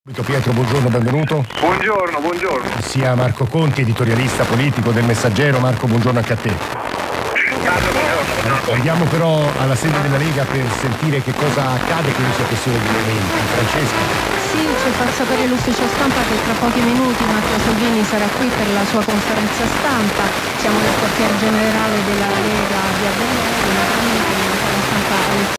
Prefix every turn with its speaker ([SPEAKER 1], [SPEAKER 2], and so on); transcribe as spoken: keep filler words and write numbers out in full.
[SPEAKER 1] Pietro, buongiorno, benvenuto.
[SPEAKER 2] Buongiorno, buongiorno.
[SPEAKER 1] Sia Marco Conti, editorialista politico del Messaggero. Marco, buongiorno anche a te. Andiamo però alla sede della Lega per sentire che cosa accade con questa questione di elementi. Francesca.
[SPEAKER 3] Sì, ci fa sapere l'ufficio stampa che tra pochi minuti Matteo Salvini sarà qui per la sua conferenza stampa. Siamo nel quartier generale della Lega via Belleri, naturalmente nella sala stampa